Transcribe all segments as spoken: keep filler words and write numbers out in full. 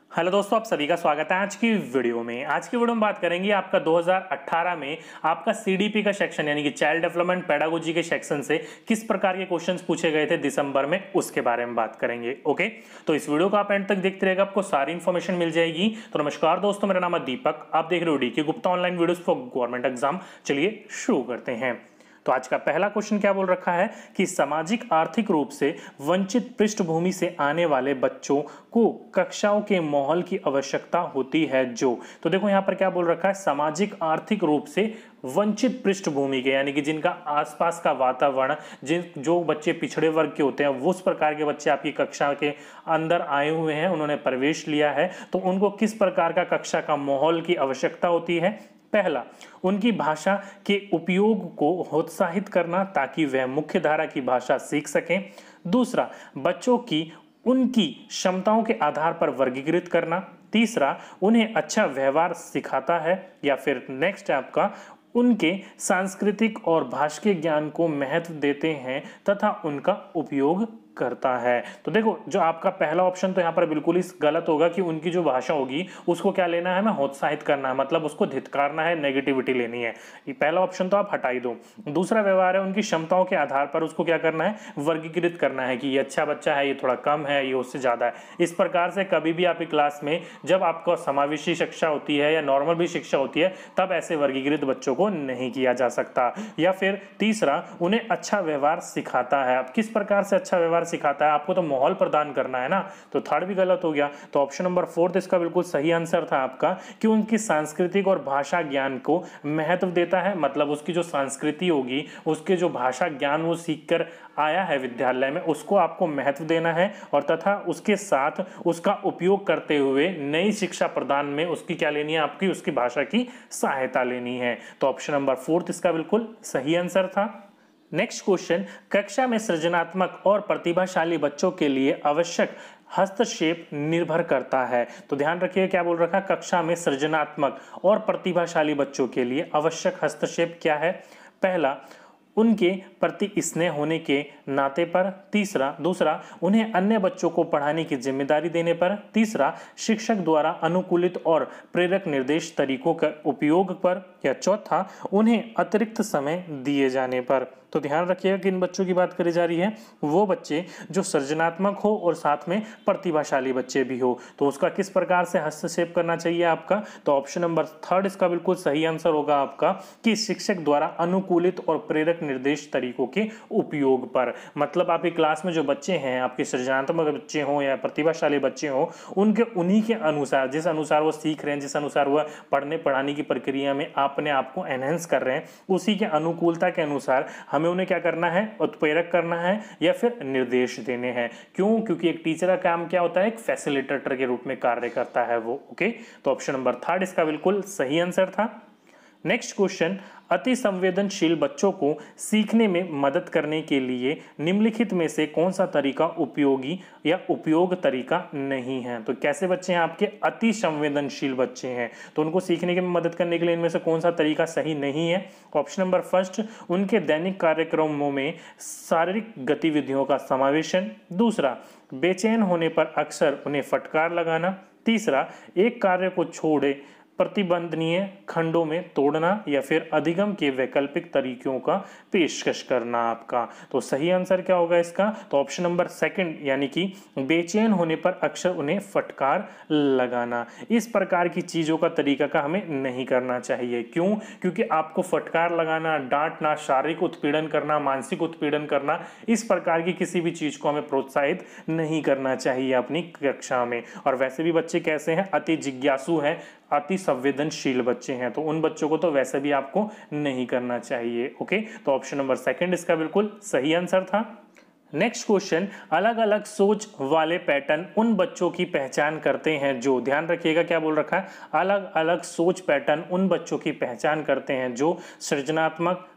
Hello दोस्तों, आप सभी का स्वागत है आज की वीडियो में। आज की वीडियो में बात करेंगे आपका दो हज़ार अठारह में आपका सीडीपी का सेक्शन यानी कि चाइल्ड डेवलपमेंट पेडागोजी के सेक्शन से किस प्रकार के क्वेश्चंस पूछे गए थे दिसंबर में, उसके बारे में बात करेंगे। ओके, तो इस वीडियो को आप एंड तक देखते रहेगा, आपको सारी इंफॉर्मेशन मिल जाएगी। तो नमस्कार दोस्तों, मेरा नाम है दीपक, आप देख रहे हो DK Gupta online videos for government exam. चलिए शुरू करते हैं। तो आज का पहला क्वेश्चन क्या बोल रखा है कि सामाजिक आर्थिक रूप से वंचित पृष्ठभूमि से आने वाले बच्चों को कक्षाओं के माहौल की आवश्यकता होती है जो। तो देखो यहां पर क्या बोल रखा है, सामाजिक आर्थिक रूप से वंचित पृष्ठभूमि के यानी कि जिनका आसपास का वातावरण, जिन जो बच्चे पिछड़े वर्ग के होते हैं वो उस प्रकार के बच्चे आपकी कक्षा के अंदर आए हुए हैं, उन्होंने प्रवेश लिया है, तो उनको किस प्रकार का कक्षा का माहौल की आवश्यकता होती है। पहला, उनकी भाषा के उपयोग को प्रोत्साहित करना ताकि वह मुख्य धारा की भाषा सीख सकें। दूसरा, बच्चों की उनकी क्षमताओं के आधार पर वर्गीकृत करना। तीसरा, उन्हें अच्छा व्यवहार सिखाता है। या फिर नेक्स्ट है आपका, उनके सांस्कृतिक और भाषाई ज्ञान को महत्व देते हैं तथा उनका उपयोग करता है। तो देखो जो आपका पहला ऑप्शन तो यहाँ पर बिल्कुल ही गलत होगा कि उनकी जो भाषा होगी उसको क्या लेना है, हमें प्रोत्साहित करना है, मतलब उसको धिक्कारना है, नेगेटिविटी लेनी है। ये पहला ऑप्शन तो आप हटा ही दो। दूसरा व्यवहार है, उनकी क्षमताओं के आधार पर उसको क्या करना है, वर्गीकृत करना है कि ये अच्छा बच्चा है, ये थोड़ा कम है, ये उससे ज्यादा है। इस प्रकार से कभी भी आपकी क्लास में जब आपका समावेशी शिक्षा होती है या नॉर्मल भी शिक्षा होती है तब ऐसे वर्गीकृत बच्चों को नहीं किया जा सकता। या फिर तीसरा, उन्हें अच्छा व्यवहार सिखाता है। अब किस प्रकार से अच्छा व्यवहार सिखाता है, आपको तो माहौल प्रदान करना है ना, तो थर्ड भी गलत हो गया। तो ऑप्शन नंबर फोर्थ इसका बिल्कुल सही आंसर था आपका कि उनकी सांस्कृतिक और भाषा ज्ञान को महत्व देता है, मतलब उसकी जो संस्कृति होगी, उसके जो भाषा ज्ञान वो सीखकर आया है विद्यालय में, उसको आपको महत्व देना है और तथा उसके साथ उसका उपयोग करते हुए नई शिक्षा प्रदान में उसकी क्या लेनी है, आपकी उसकी भाषा की सहायता लेनी है। तो ऑप्शन नंबर फोर्थ इसका बिल्कुल सही आंसर था। नेक्स्ट क्वेश्चन, कक्षा में सृजनात्मक और प्रतिभाशाली बच्चों के लिए आवश्यक हस्तक्षेप निर्भर करता है। तो ध्यान रखिए क्या बोल रखा है, कक्षा में सृजनात्मक और प्रतिभाशाली बच्चों के लिए आवश्यक हस्तक्षेप क्या है। पहला, उनके प्रति स्नेह होने के नाते पर। तीसरा, दूसरा, उन्हें अन्य बच्चों को पढ़ाने की जिम्मेदारी देने पर। तीसरा, शिक्षक द्वारा अनुकूलित और प्रेरक निर्देश तरीकों का उपयोग पर। या चौथा, उन्हें अतिरिक्त समय दिए जाने पर। तो ध्यान रखिएगा कि इन बच्चों की बात करी जा रही है वो बच्चे जो सृजनात्मक हो और साथ में प्रतिभाशाली बच्चे भी हो, तो उसका किस प्रकार से हस्तक्षेप करना चाहिए आपका। तो ऑप्शन नंबर थर्ड इसका बिल्कुल सही आंसर होगा आपका कि शिक्षक द्वारा अनुकूलित और प्रेरक निर्देश तरीकों के उपयोग पर। मतलब आपकी क्लास में जो बच्चे हैं, आपके सृजनात्मक बच्चे हों या प्रतिभाशाली बच्चे हों, उनके उन्हीं के अनुसार, जिस अनुसार वो सीख रहे हैं, जिस अनुसार वह पढ़ने पढ़ाने की प्रक्रिया में अपने आप को एनहेंस कर रहे हैं, उसी के अनुकूलता के अनुसार हमें उन्हें क्या करना है, उत्प्रेरक करना है या फिर निर्देश देने हैं। क्यों? क्योंकि एक टीचर का काम क्या होता है, एक फैसिलिटेटर के रूप में कार्य करता है वो। ओके, तो ऑप्शन नंबर थर्ड इसका बिल्कुल सही आंसर था। नेक्स्ट क्वेश्चन, अति संवेदनशील बच्चों को सीखने में मदद करने के लिए निम्नलिखित में से कौन सा तरीका उपयोगी या उपयोग तरीका नहीं है। तो कैसे बच्चे हैं आपके, अति संवेदनशील बच्चे हैं, तो उनको सीखने की मदद करने के लिए इनमें से कौन सा तरीका सही नहीं है। ऑप्शन नंबर फर्स्ट, उनके दैनिक कार्यक्रमों में शारीरिक गतिविधियों का समावेशन। दूसरा, बेचैन होने पर अक्सर उन्हें फटकार लगाना। तीसरा, एक कार्य को छोड़े प्रतिबंधनीय खंडों में तोड़ना। या फिर अधिगम के वैकल्पिक तरीकों का पेशकश करना आपका। तो सही आंसर क्या होगा इसका, तो ऑप्शन नंबर सेकंड यानी कि बेचैन होने पर अक्सर उन्हें फटकार लगाना। इस प्रकार की चीजों का तरीका का हमें नहीं करना चाहिए। क्यों? क्योंकि आपको फटकार लगाना, डांटना, शारीरिक उत्पीड़न करना, मानसिक उत्पीड़न करना, इस प्रकार की किसी भी चीज को हमें प्रोत्साहित नहीं करना चाहिए अपनी कक्षा में। और वैसे भी बच्चे कैसे हैं, अति जिज्ञासु हैं, अति संवेदनशील बच्चे हैं, तो उन बच्चों को तो वैसे भी आपको नहीं करना चाहिए। ओके, तो ऑप्शन नंबर सेकंड इसका बिल्कुल सही आंसर था। नेक्स्ट क्वेश्चन, अलग अलग सोच वाले पैटर्न उन बच्चों की पहचान करते हैं जो। ध्यान रखिएगा क्या बोल रखा है, अलग अलग सोच पैटर्न उन बच्चों की पहचान करते हैं जो सृजनात्मक,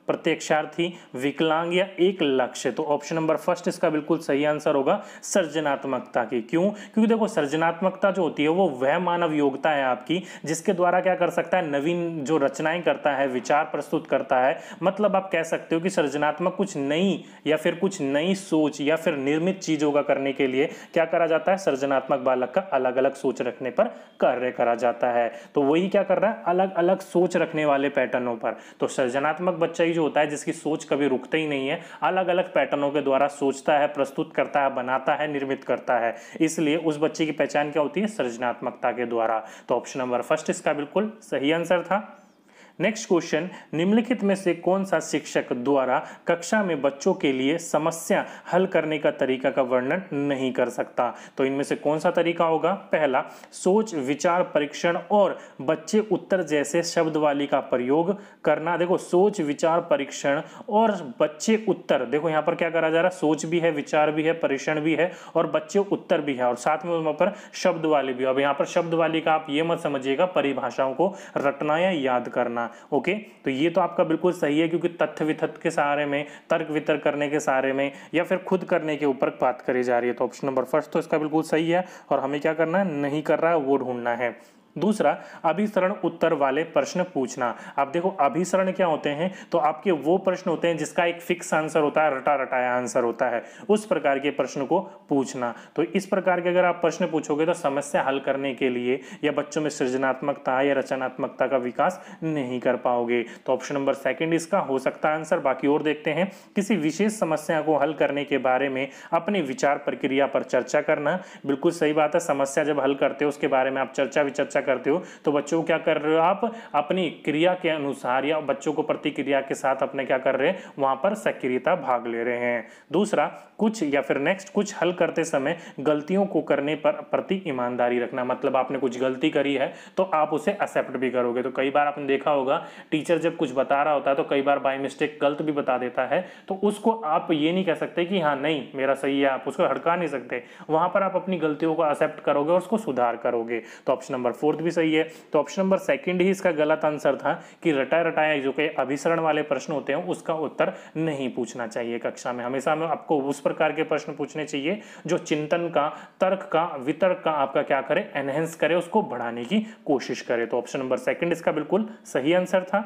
प्रत्यक्षार्थी, विकलांग या एक लक्ष्य? तो ऑप्शन नंबर फर्स्ट इसका बिल्कुल सही आंसर होगा सृजनात्मकता की। क्यों? क्योंकि देखो सृजनात्मकता जो होती है वो वह मानव योग्यता है आपकी जिसके द्वारा क्या कर सकता है, नवीन जो रचनाएं करता है, विचार प्रस्तुत करता है। मतलब आप कह सकते हो कि सृजनात्मक कुछ नई या फिर कुछ नई सोच या फिर निर्मित चीजों का करने के लिए क्या करा जाता है, सृजनात्मक बालक का अलग अलग सोच रखने पर कार्य करा जाता है। तो वही क्या कर रहा है, अलग अलग सोच रखने वाले पैटर्नों पर। तो सृजनात्मक बच्चा ही जो होता है जिसकी सोच कभी रुकता ही नहीं है, अलग अलग पैटर्नों के द्वारा सोचता है, प्रस्तुत करता है, बनाता है, निर्मित करता है, इसलिए उस बच्चे की पहचान क्या होती है, सृजनात्मकता के द्वारा। तो ऑप्शन नंबर फर्स्ट इसका बिल्कुल सही आंसर था। नेक्स्ट क्वेश्चन, निम्नलिखित में से कौन सा शिक्षक द्वारा कक्षा में बच्चों के लिए समस्या हल करने का तरीका का वर्णन नहीं कर सकता? तो इनमें से कौन सा तरीका होगा? पहला, सोच विचार परीक्षण और बच्चे उत्तर जैसे शब्दवाली का प्रयोग करना। देखो सोच विचार परीक्षण और बच्चे उत्तर, देखो यहाँ पर क्या करा जा रहा है, सोच भी है, विचार भी है, परीक्षण भी है और बच्चे उत्तर भी है और साथ में वहां पर शब्दवाली भी है। अब यहाँ पर शब्दवाली का आप ये मत समझिएगा परिभाषाओं को रटना या याद करना। ओके, तो ये तो आपका बिल्कुल सही है क्योंकि तथ्य वितथ्य के सहारे में, तर्क वितर्क करने के सहारे में या फिर खुद करने के ऊपर बात करी जा रही है। तो ऑप्शन नंबर फर्स्ट तो इसका बिल्कुल सही है और हमें क्या करना है, नहीं कर रहा है वो ढूंढना है। दूसरा, अभिसरण उत्तर वाले प्रश्न पूछना। अब देखो अभिसरण क्या होते हैं, तो आपके वो प्रश्न होते हैं जिसका एक फिक्स आंसर होता है, रटा रटाया आंसर होता है, उस प्रकार के प्रश्न को पूछना। तो इस प्रकार के अगर आप प्रश्न पूछोगे तो समस्या हल करने के लिए या बच्चों में सृजनात्मकता या रचनात्मकता का विकास नहीं कर पाओगे। तो ऑप्शन नंबर सेकंड इसका हो सकता है आंसर। बाकी और देखते हैं, किसी विशेष समस्या को हल करने के बारे में अपने विचार प्रक्रिया पर चर्चा करना। बिल्कुल सही बात है, समस्या जब हल करते हो उसके बारे में आप चर्चा विचर्चा करते हो तो बच्चों को क्या कर रहे हो, आप अपनी क्रिया के अनुसार या बच्चों को प्रतिक्रिया के साथ अपने क्या कर रहे हैं, वहां पर सक्रियता भाग ले रहे हैं। दूसरा, कुछ या फिर नेक्स्ट, कुछ हल करते समय गलतियों को करने पर प्रति ईमानदारी रखना। मतलब आपने कुछ गलती करी है तो आप उसे एक्सेप्ट भी करोगे। तो कई बार आपने देखा होगा टीचर जब कुछ बता रहा होता है तो कई बार बाय मिस्टेक गलत भी बता देता है, तो उसको आप ये नहीं कह सकते कि हाँ नहीं मेरा सही है, आप उसको हड़का नहीं सकते। वहां पर आप अपनी गलतियों को एक्सेप्ट करोगे और उसको सुधार करोगे। तो ऑप्शन नंबर फोर्थ भी सही है। तो ऑप्शन नंबर सेकंड ही इसका गलत आंसर था कि रटाया रटाया जो कि अभिसरण वाले प्रश्न होते हैं उसका उत्तर नहीं पूछना चाहिए कक्षा में। हमेशा में आपको उस प्रकार के प्रश्न पूछने चाहिए जो चिंतन का, तर्क का, वितर्क का आपका क्या करे, एनहेंस करे, उसको बढ़ाने की कोशिश करे। तो ऑप्शन नंबर सेकंड इसका बिल्कुल सही आंसर था।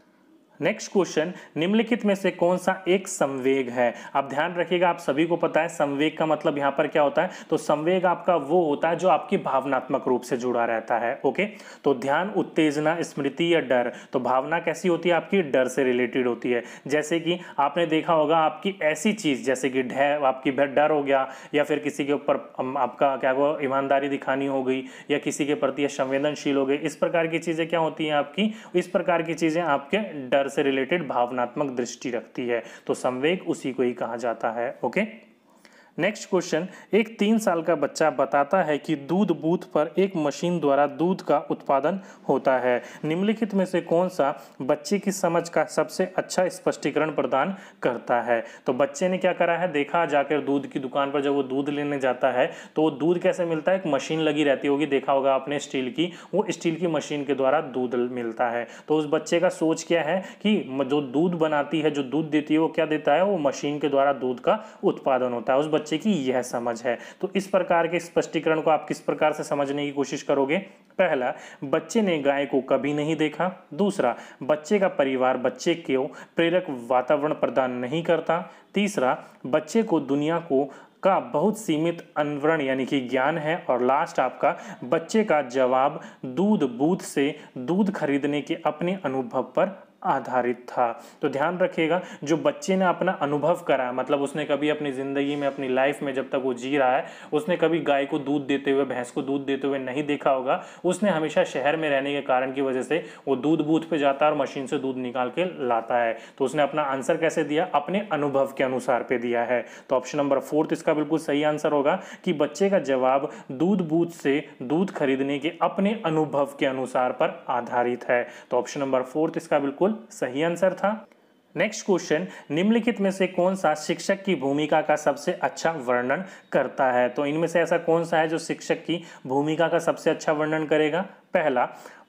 नेक्स्ट क्वेश्चन, निम्नलिखित में से कौन सा एक संवेग है? आप ध्यान रखिएगा, आप सभी को पता है संवेग का मतलब यहाँ पर क्या होता है, तो संवेग आपका वो होता है जो आपकी भावनात्मक रूप से जुड़ा रहता है। ओके, तो ध्यान, उत्तेजना, स्मृति या डर। तो भावना कैसी होती है आपकी, डर से रिलेटेड होती है। जैसे कि आपने देखा होगा आपकी ऐसी चीज जैसे कि डर, आपकी डर हो गया या फिर किसी के ऊपर आपका क्या हो, ईमानदारी दिखानी हो गई या किसी के प्रति संवेदनशील हो गए, इस प्रकार की चीजें क्या होती हैं आपकी, इस प्रकार की चीजें आपके डर से रिलेटेड भावनात्मक दृष्टि रखती है। तो संवेग उसी को ही कहा जाता है। ओके, नेक्स्ट क्वेश्चन, एक तीन साल का बच्चा बताता है कि दूध बूथ पर एक मशीन द्वारा दूध का उत्पादन होता है। निम्नलिखित में से कौन सा बच्चे की समझ का सबसे अच्छा स्पष्टीकरण प्रदान करता है? तो बच्चे ने क्या करा है, देखा जाकर दूध की दुकान पर जब वो दूध लेने जाता है तो वो दूध कैसे मिलता है, एक मशीन लगी रहती होगी, देखा होगा आपने स्टील की, वो स्टील की मशीन के द्वारा दूध मिलता है। तो उस बच्चे का सोच क्या है कि जो दूध बनाती है, जो दूध देती है, वो क्या देता है, वो मशीन के द्वारा दूध का उत्पादन होता है। उस बच्चे की यह समझ है। तो इस प्रकार के स्पष्टीकरण को आप किस प्रकार से समझने की कोशिश करोगे? पहला, बच्चे ने गाय को कभी नहीं देखा। दूसरा, बच्चे का परिवार बच्चे को प्रेरक वातावरण प्रदान नहीं करता। तीसरा, बच्चे को दुनिया को का बहुत सीमित अनवरण यानी कि ज्ञान है। और लास्ट आपका बच्चे का जवाब दूध बूथ से दूध खरीदने के अपने अनुभव पर आधारित था। तो ध्यान रखिएगा, जो बच्चे ने अपना अनुभव करा, मतलब उसने कभी अपनी जिंदगी में, अपनी लाइफ में जब तक वो जी रहा है, उसने कभी गाय को दूध देते हुए, भैंस को दूध देते हुए नहीं देखा होगा। उसने हमेशा शहर में रहने के कारण की वजह से वो दूध बूथ पे जाता है और मशीन से दूध निकाल के लाता है। तो उसने अपना आंसर कैसे दिया, अपने अनुभव के अनुसार पे दिया है। तो ऑप्शन नंबर फोर्थ इसका बिल्कुल सही आंसर होगा कि बच्चे का जवाब दूध बूथ से दूध खरीदने के अपने अनुभव के अनुसार पर आधारित है। तो ऑप्शन नंबर फोर्थ इसका बिल्कुल सही आंसर था। नेक्स्ट क्वेश्चन, निम्नलिखित में से कौन सा शिक्षक की भूमिका का सबसे अच्छा वर्णन करता है? तो इनमें से ऐसा कौन सा है जो शिक्षक की भूमिका का सबसे अच्छा वर्णन करेगा? पहला,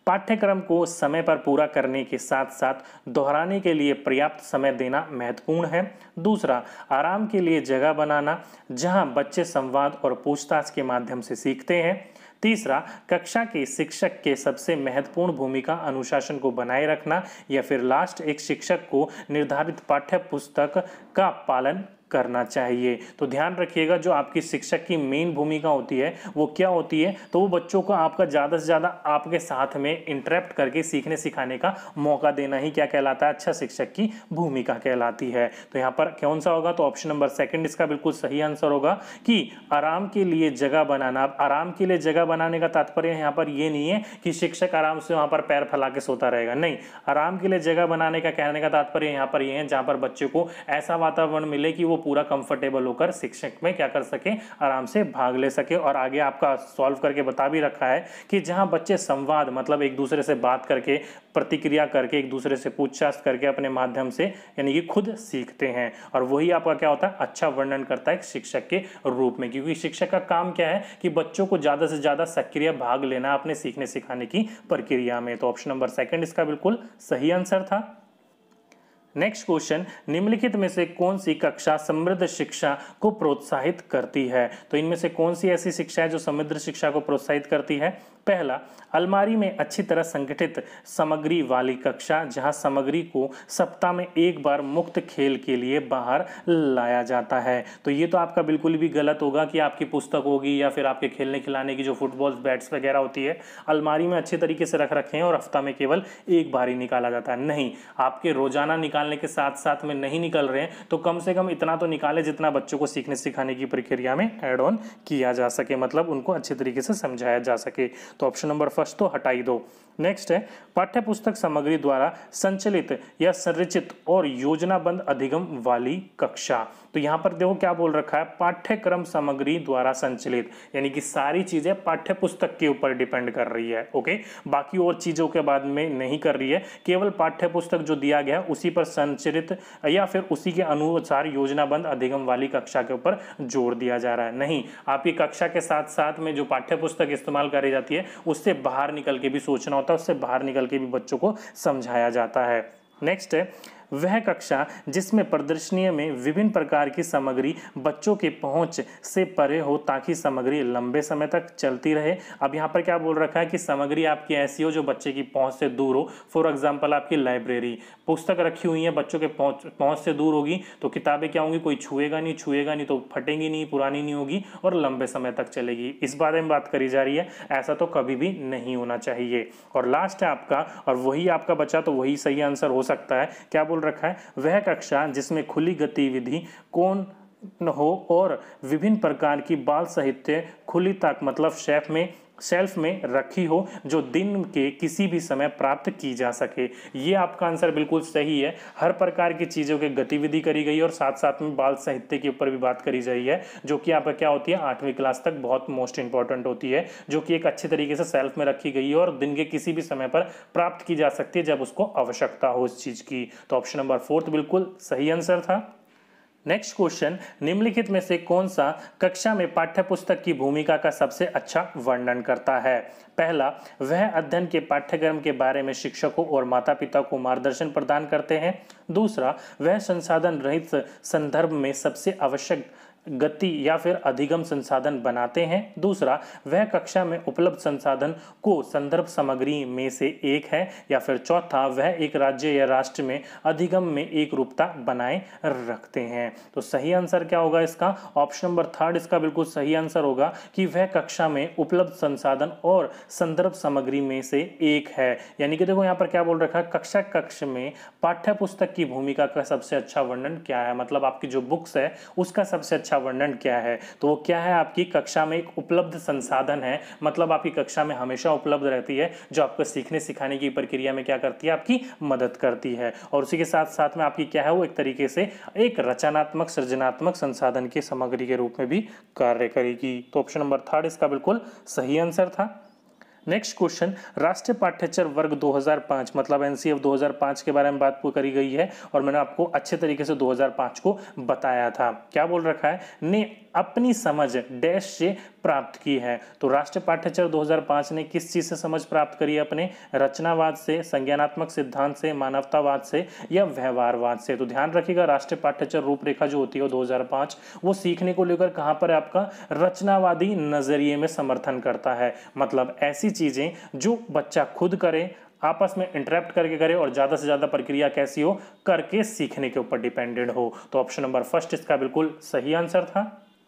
पाठ्यक्रम को समय पर पूरा करने के साथ साथ दोहराने के लिए पर्याप्त समय देना महत्वपूर्ण है। दूसरा, आराम के लिए जगह बनाना जहां बच्चे संवाद और पूछताछ के माध्यम से सीखते हैं। तीसरा, कक्षा के शिक्षक के सबसे महत्वपूर्ण भूमिका अनुशासन को बनाए रखना, या फिर लास्ट, एक शिक्षक को निर्धारित पाठ्य पुस्तक का पालन करना चाहिए। तो ध्यान रखिएगा, जो आपकी शिक्षक की मेन भूमिका होती है वो क्या होती है, तो वो बच्चों को आपका ज़्यादा से ज़्यादा आपके साथ में इंटरेक्ट करके सीखने सिखाने का मौका देना ही क्या कहलाता है, अच्छा शिक्षक की भूमिका कहलाती है। तो यहाँ पर कौन सा होगा, तो ऑप्शन नंबर सेकंड इसका बिल्कुल सही आंसर होगा कि आराम के लिए जगह बनाना। आराम के लिए जगह बनाने का तात्पर्य यहाँ पर ये नहीं है कि शिक्षक आराम से वहाँ पर पैर फैला के सोता रहेगा, नहीं। आराम के लिए जगह बनाने का कहने का तात्पर्य यहाँ पर ये है जहाँ पर बच्चे को ऐसा वातावरण मिले कि वो पूरा कंफर्टेबल होकर शिक्षक में क्या कर सके, आराम से भाग ले सके। और आगे आपका सॉल्व करके बता भी रखा है कि जहां बच्चे संवाद मतलब एक दूसरे से बात करके, प्रतिक्रिया करके, एक दूसरे से पूछताछ करके अपने माध्यम से यानी कि खुद सीखते हैं, और वही आपका क्या होता है, अच्छा वर्णन करता है शिक्षक के रूप में। क्योंकि शिक्षक का काम क्या है कि बच्चों को ज्यादा से ज्यादा सक्रिय भाग लेना अपने सीखने सिखाने की प्रक्रिया में। तो ऑप्शन नंबर सेकंड इसका बिल्कुल सही आंसर था। नेक्स्ट क्वेश्चन, निम्नलिखित में से कौन सी कक्षा समृद्ध शिक्षा को प्रोत्साहित करती है? तो इनमें से कौन सी ऐसी शिक्षा है जो समृद्ध शिक्षा को प्रोत्साहित करती है? पहला, अलमारी में अच्छी तरह संगठित सामग्री वाली कक्षा जहां सामग्री को सप्ताह में एक बार मुक्त खेल के लिए बाहर लाया जाता है। तो ये तो आपका बिल्कुल भी गलत होगा कि आपकी पुस्तक होगी या फिर आपके खेलने खिलाने की जो फुटबॉल बैट्स वगैरह होती है अलमारी में अच्छे तरीके से रख रखे हैं और हफ्ता में केवल एक बार ही निकाला जाता है। नहीं, आपके रोजाना निकालने के साथ साथ में नहीं निकल रहे हैं तो कम से कम इतना तो निकाले जितना बच्चों को सीखने सिखाने की प्रक्रिया में ऐड ऑन किया जा सके, मतलब उनको अच्छे तरीके से समझाया जा सके। तो ऑप्शन नंबर फर्स्ट तो हटा ही दो। नेक्स्ट है, पाठ्य पुस्तक सामग्री द्वारा संचालित या संरचित और योजनाबद्ध अधिगम वाली कक्षा। तो यहाँ पर देखो क्या बोल रखा है, पाठ्यक्रम सामग्री द्वारा संचालित, यानी कि सारी चीजें पाठ्य पुस्तक के ऊपर डिपेंड कर रही है। ओके, बाकी और चीजों के बाद में नहीं कर रही है, केवल पाठ्य पुस्तक जो दिया गया उसी पर संचालित या फिर उसी के अनुसार योजनाबद्ध अधिगम वाली कक्षा के ऊपर जोर दिया जा रहा है। नहीं, आपकी कक्षा के साथ साथ में जो पाठ्य पुस्तक इस्तेमाल करी जाती है उससे बाहर निकल के भी सोचना होता है, उससे बाहर निकल के भी बच्चों को समझाया जाता है। नेक्स्ट है, वह कक्षा जिसमें प्रदर्शनी में विभिन्न प्रकार की सामग्री बच्चों के पहुंच से परे हो ताकि सामग्री लंबे समय तक चलती रहे। अब यहाँ पर क्या बोल रखा है कि सामग्री आपकी ऐसी हो जो बच्चे की पहुंच से दूर हो। फॉर एग्जांपल, आपकी लाइब्रेरी, पुस्तक रखी हुई है, बच्चों के पहुंच पहुंच से दूर होगी तो किताबें क्या होंगी, कोई छुएगा नहीं, छुएगा नहीं तो फटेंगी नहीं, पुरानी नहीं होगी और लंबे समय तक चलेगी। इस बारे में बात करी जा रही है, ऐसा तो कभी भी नहीं होना चाहिए। और लास्ट है आपका, और वही आपका बचा तो वही सही आंसर हो सकता है। क्या बोल रखा है, वह कक्षा जिसमें खुली गतिविधि कौन हो और विभिन्न प्रकार की बाल साहित्य खुली तक मतलब शेल्फ में शेल्फ में रखी हो जो दिन के किसी भी समय प्राप्त की जा सके। ये आपका आंसर बिल्कुल सही है। हर प्रकार की चीज़ों की गतिविधि करी गई और साथ साथ में बाल साहित्य के ऊपर भी बात करी गई है, जो कि आपका क्या होती है आठवीं क्लास तक बहुत मोस्ट इंपॉर्टेंट होती है, जो कि एक अच्छे तरीके से सेल्फ में रखी गई है और दिन के किसी भी समय पर प्राप्त की जा सकती है जब उसको आवश्यकता हो उस चीज़ की। तो ऑप्शन नंबर फोर्थ बिल्कुल सही आंसर था। नेक्स्ट क्वेश्चन, निम्नलिखित में से कौन सा कक्षा में पाठ्यपुस्तक की भूमिका का सबसे अच्छा वर्णन करता है? पहला, वह अध्ययन के पाठ्यक्रम के बारे में शिक्षकों और माता पिता को मार्गदर्शन प्रदान करते हैं। दूसरा, वह संसाधन रहित संदर्भ में सबसे आवश्यक गति या फिर अधिगम संसाधन बनाते हैं। दूसरा, वह कक्षा में उपलब्ध संसाधन को संदर्भ सामग्री में से एक है। या फिर चौथा, वह एक राज्य या राष्ट्र में अधिगम में एक रूपता बनाए रखते हैं। तो सही आंसर क्या होगा इसका? ऑप्शन नंबर थर्ड इसका बिल्कुल सही आंसर होगा कि वह कक्षा में उपलब्ध संसाधन और संदर्भ सामग्री में से एक है। यानी कि देखो यहाँ पर क्या बोल रखा है, कक्षा कक्ष में पाठ्य पुस्तक की भूमिका का सबसे अच्छा वर्णन क्या है, मतलब आपकी जो बुक्स है उसका सबसे अच्छा वर्णन क्या है। तो वो क्या है, आपकी कक्षा में एक उपलब्ध संसाधन है, मतलब आपकी कक्षा में हमेशा उपलब्ध रहती है, जो आपको सीखने सिखाने की प्रक्रिया में क्या करती है, आपकी मदद करती है। और उसी के साथ साथ में आपकी क्या है, वो एक तरीके से एक रचनात्मक सृजनात्मक संसाधन की सामग्री के रूप में भी कार्य करेगी। तो ऑप्शन नंबर थर्ड इसका बिल्कुल सही आंसर था। नेक्स्ट क्वेश्चन, राष्ट्रीय पाठ्यचर वर्ग दो हज़ार पाँच मतलब एनसीएफ दो हज़ार पाँच के बारे में बात करी गई है और मैंने आपको अच्छे तरीके से दो हज़ार पाँच को बताया था। क्या बोल रखा है, ने अपनी समझ डैश से प्राप्त की है। तो राष्ट्रीय पाठ्यचर्या दो हज़ार पाँच ने किस चीज से समझ प्राप्त करी है? अपने रचनावाद से, संज्ञानात्मक सिद्धांत से, मानवतावाद से या व्यवहारवाद से। तो ध्यान रखिएगा, राष्ट्रीय पाठ्यचर्या रूपरेखा जो होती है दो हज़ार पाँच वो सीखने को लेकर कहां पर आपका रचनावादी नजरिए में समर्थन करता है। मतलब ऐसी चीजें जो बच्चा खुद करे, आपस में इंटरेक्ट करके करे और ज्यादा से ज्यादा प्रक्रिया कैसी हो, करके सीखने के ऊपर डिपेंडेंट हो। तो ऑप्शन नंबर फर्स्ट इसका बिल्कुल सही आंसर था।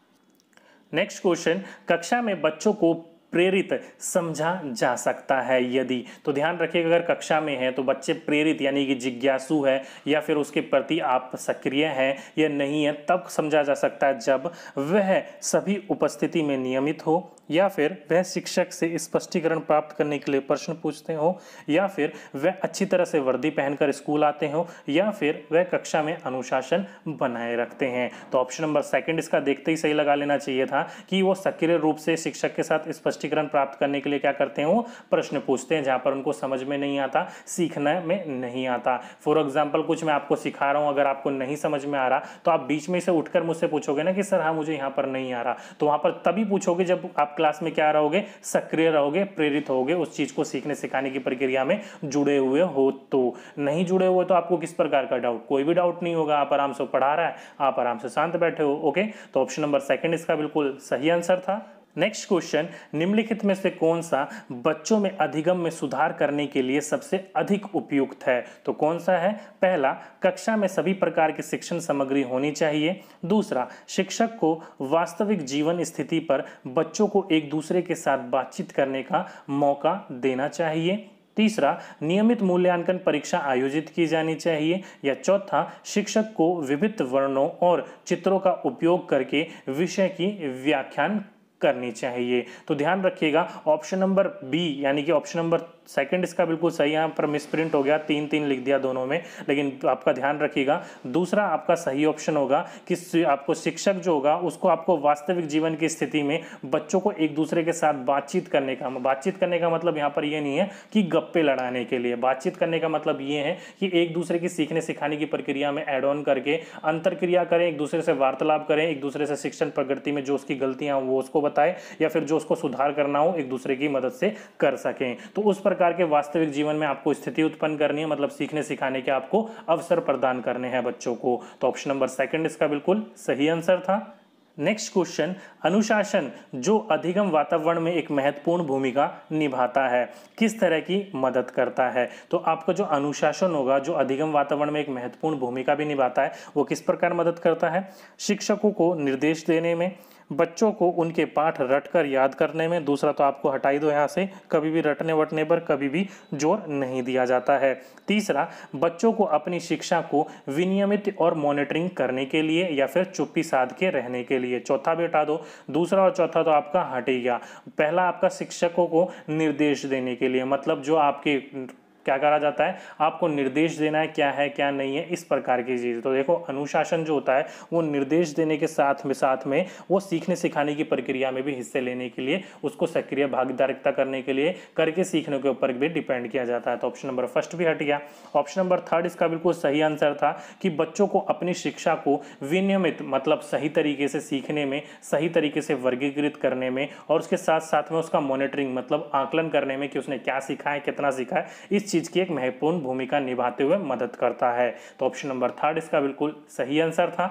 नेक्स्ट क्वेश्चन, कक्षा में बच्चों को प्रेरित समझा जा सकता है यदि? तो ध्यान रखिएगा, अगर कक्षा में है तो बच्चे प्रेरित यानी कि जिज्ञासु है या फिर उसके प्रति आप सक्रिय हैं या नहीं है, तब समझा जा सकता है जब वह सभी उपस्थिति में नियमित हो, या फिर वह शिक्षक से स्पष्टीकरण प्राप्त करने के लिए प्रश्न पूछते हो, या फिर वह अच्छी तरह से वर्दी पहनकर स्कूल आते हो, या फिर वह कक्षा में अनुशासन बनाए रखते हैं। तो ऑप्शन नंबर सेकंड इसका देखते ही सही लगा लेना चाहिए था कि वो सक्रिय रूप से शिक्षक के साथ स्पष्टीकरण प्राप्त करने के लिए क्या करते हैं, वो प्रश्न पूछते हैं जहां पर उनको समझ में नहीं आता, सीखने में नहीं आता। फॉर एग्जाम्पल कुछ मैं आपको सिखा रहा हूं, अगर आपको नहीं समझ में आ रहा तो आप बीच में से उठकर मुझसे पूछोगे ना कि सर हाँ मुझे यहाँ पर नहीं आ रहा, तो वहां पर तभी पूछोगे जब आप क्लास में क्या रहोगे, सक्रिय रहोगे, प्रेरित होगे, उस चीज को सीखने सिखाने की प्रक्रिया में जुड़े हुए हो। तो नहीं जुड़े हुए तो आपको किस प्रकार का डाउट, कोई भी डाउट नहीं होगा, आप आराम से पढ़ा रहा है, आप आराम से शांत बैठे हो। ओके, तो ऑप्शन नंबर सेकंड इसका बिल्कुल सही आंसर था। नेक्स्ट क्वेश्चन, निम्नलिखित में से कौन सा बच्चों में अधिगम में सुधार करने के लिए सबसे अधिक उपयुक्त है? तो कौन सा है? पहला, कक्षा में सभी प्रकार की शिक्षण सामग्री होनी चाहिए। दूसरा, शिक्षक को वास्तविक जीवन स्थिति पर बच्चों को एक दूसरे के साथ बातचीत करने का मौका देना चाहिए। तीसरा, नियमित मूल्यांकन परीक्षा आयोजित की जानी चाहिए। या चौथा, शिक्षक को विभिन्न वर्णों और चित्रों का उपयोग करके विषय की व्याख्यान करनी चाहिए। तो ध्यान रखिएगा, ऑप्शन नंबर बी यानी कि ऑप्शन नंबर सेकंड इसका बिल्कुल सही, यहाँ पर मिसप्रिंट हो गया, तीन तीन लिख दिया दोनों में, लेकिन आपका ध्यान रखिएगा दूसरा आपका सही ऑप्शन होगा कि आपको शिक्षक जो होगा उसको आपको वास्तविक जीवन की स्थिति में बच्चों को एक दूसरे के साथ बातचीत करने का, बातचीत करने का मतलब यहाँ पर ये नहीं है कि गप्पे लड़ाने के लिए, बातचीत करने का मतलब ये है कि एक दूसरे की सीखने सिखाने की प्रक्रिया में एड ऑन करके अंतर क्रिया करें, एक दूसरे से वार्तालाप करें, एक दूसरे से शिक्षण प्रगति में जो उसकी गलतियां वो उसको बताए या फिर जो उसको सुधार करना हो एक दूसरे की मदद से कर सकें। तो उस प्रकार के वास्तविक जीवन में आपको स्थिति उत्पन्न करनी है, मतलब सीखने सिखाने के आपको अवसर प्रदान करने हैं बच्चों को। तो ऑप्शन नंबर सेकंड इसका बिल्कुल सही आंसर था। नेक्स्ट क्वेश्चन, अनुशासन जो अधिगम वातावरण में एक महत्वपूर्ण भूमिका निभाता है किस तरह की मदद करता है? तो आपका जो अनुशासन होगा जो अधिगम वातावरण में एक महत्वपूर्ण भूमिका भी निभाता है वो किस प्रकार मदद करता है? शिक्षकों को निर्देश देने में, बच्चों को उनके पाठ रटकर याद करने में। दूसरा तो आपको हटाई दो यहाँ से, कभी भी रटने वटने पर कभी भी जोर नहीं दिया जाता है। तीसरा, बच्चों को अपनी शिक्षा को विनियमित और मॉनिटरिंग करने के लिए या फिर चुप्पी साध के रहने के लिए। चौथा भी हटा दो, दूसरा और चौथा तो आपका हट ही गया। पहला आपका शिक्षकों को निर्देश देने के लिए, मतलब जो आपके क्या करा जाता है, आपको निर्देश देना है क्या है क्या नहीं है, इस प्रकार की चीज़। तो देखो अनुशासन जो होता है वो निर्देश देने के साथ में साथ में वो सीखने सिखाने की प्रक्रिया में भी हिस्से लेने के लिए, उसको सक्रिय भागीदारिता करने के लिए, करके सीखने के ऊपर भी डिपेंड किया जाता है। तो ऑप्शन नंबर फर्स्ट भी हट गया। ऑप्शन नंबर थर्ड इसका बिल्कुल सही आंसर था कि बच्चों को अपनी शिक्षा को विनियमित मतलब सही तरीके से सीखने में, सही तरीके से वर्गीकृत करने में और उसके साथ साथ में उसका मॉनिटरिंग मतलब आकलन करने में कि उसने क्या सीखा है, कितना सीखा है, इस चीज की एक महत्वपूर्ण भूमिका निभाते हुए मदद करता है। तो ऑप्शन नंबर थर्ड इसका बिल्कुल सही आंसर था।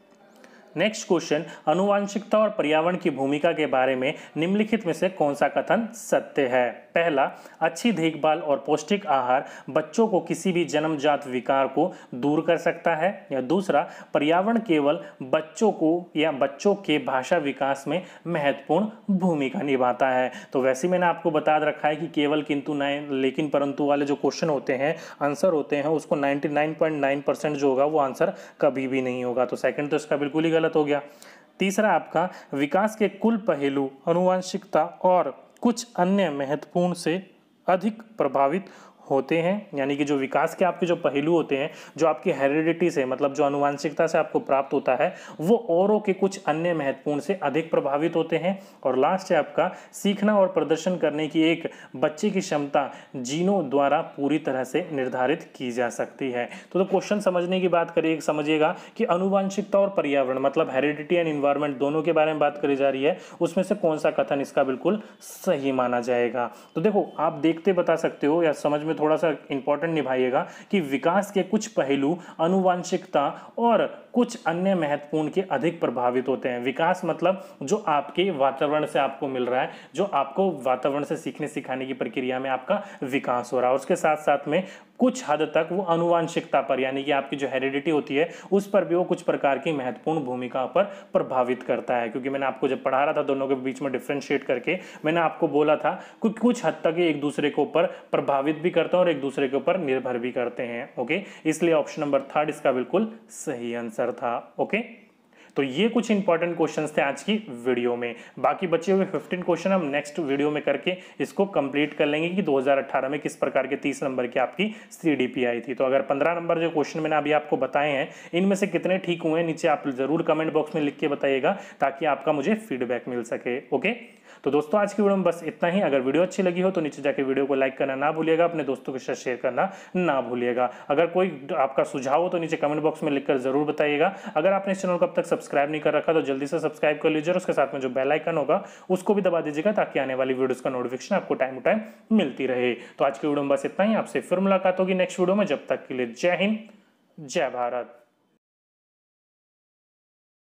नेक्स्ट क्वेश्चन, अनुवांशिकता और पर्यावरण की भूमिका के बारे में निम्नलिखित में से कौन सा कथन सत्य है? पहला, अच्छी देखभाल और पौष्टिक आहार बच्चों को किसी भी जन्मजात विकार को दूर कर सकता है। या दूसरा, पर्यावरण केवल बच्चों को या बच्चों के भाषा विकास में महत्वपूर्ण भूमिका निभाता है। तो वैसे मैंने आपको बता रखा है कि केवल किंतु नहीं लेकिन परंतु वाले जो क्वेश्चन होते हैं, आंसर होते हैं, उसको निन्यानवे पॉइंट नौ परसेंट जो होगा वो आंसर कभी भी नहीं होगा। तो सेकंड तो इसका बिल्कुल ही गलत हो गया। तीसरा आपका, विकास के कुल पहलू अनुवांशिकता और कुछ अन्य महत्वपूर्ण से अधिक प्रभावित होते हैं, यानी कि जो विकास के आपके जो पहलू होते हैं जो आपकी हेरिडिटी से मतलब जो आनुवंशिकता से आपको प्राप्त होता है वो औरों के कुछ अन्य महत्वपूर्ण से अधिक प्रभावित होते हैं। और लास्ट है आपका सीखना और प्रदर्शन करने की एक बच्चे की क्षमता जीनों द्वारा पूरी तरह से निर्धारित की जा सकती है। तो, तो क्वेश्चन समझने की बात करिए, समझिएगा कि आनुवंशिकता और पर्यावरण मतलब हेरिडिटी एंड एनवायरनमेंट दोनों के बारे में बात करी जा रही है, उसमें से कौन सा कथन इसका बिल्कुल सही माना जाएगा। तो देखो आप देखते बता सकते हो या समझ में थोड़ा सा इंपॉर्टेंट निभाइएगा कि विकास के कुछ पहलू आनुवंशिकता और कुछ अन्य महत्वपूर्ण के अधिक प्रभावित होते हैं। विकास मतलब जो आपके वातावरण से आपको मिल रहा है, जो आपको वातावरण से सीखने सिखाने की प्रक्रिया में आपका विकास हो रहा है। उसके साथ साथ में कुछ हद तक वो आनुवंशिकता पर यानी कि आपकी जो हेरिडिटी होती है उस पर भी वो कुछ प्रकार की महत्वपूर्ण भूमिका पर प्रभावित करता है। क्योंकि मैंने आपको जब पढ़ा रहा था दोनों के बीच में डिफरेंशिएट करके मैंने आपको बोला था कि कुछ हद तक एक दूसरे के ऊपर प्रभावित भी करते हैं और एक दूसरे के ऊपर निर्भर भी करते हैं। ओके, इसलिए ऑप्शन नंबर थर्ड इसका बिल्कुल सही आंसर था। ओके, तो ये कुछ इंपॉर्टेंट क्वेश्चंस थे आज की वीडियो में। बाकी बचे हुए पंद्रह क्वेश्चन हम नेक्स्ट वीडियो में करके इसको कंप्लीट कर लेंगे कि दो हज़ार अठारह में किस प्रकार के तीस नंबर की आपकी सीडीपी आई थी। तो अगर पंद्रह नंबर जो क्वेश्चन मैंने अभी आपको बताए हैं इनमें से कितने ठीक हुए हैं नीचे आप जरूर कमेंट बॉक्स में लिख के बताइएगा ताकि आपका मुझे फीडबैक मिल सके। ओके, तो दोस्तों आज की वीडियो में बस इतना ही। अगर वीडियो अच्छी लगी हो तो नीचे जाके वीडियो को लाइक करना ना भूलिएगा, अपने दोस्तों के साथ शेयर करना ना भूलिएगा। अगर कोई आपका सुझाव हो तो नीचे कमेंट बॉक्स में लिखकर जरूर बताइएगा। अगर आपने इस चैनल को अब तक सब्सक्राइब नहीं कर रखा तो जल्दी से सब्सक्राइब कर लीजिए और उसके साथ में जो बेल आइकन होगा उसको भी दबा दीजिएगा ताकि आने वाली वीडियोस का नोटिफिकेशन आपको टाइम टू टाइम मिलती रहे। तो आज की वीडियो में बस इतना ही, आपसे फिर मुलाकात होगी नेक्स्ट वीडियो में। जब तक के लिए जय हिंद, जय भारत।